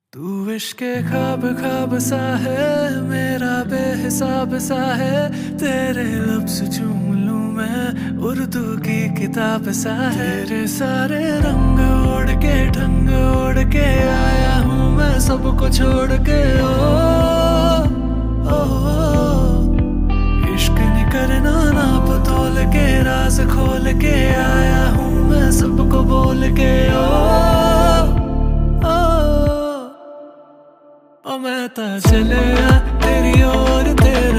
तू इश्क ख्वाब ख्वाब सा है, मेरा बेहिसाब सा है। तेरे लफ्ज़ चूम लूं मैं, उर्दू की किताब सा है। तेरे सारे रंग ओढ़ के ढंग ओढ़ के आया हूँ मैं, सबको छोड़ के। ओ इश्क नहीं करना नाप तोल के, राज खोल के आया हूँ मैं, सबको बोल के। ओ मैं ता चलिया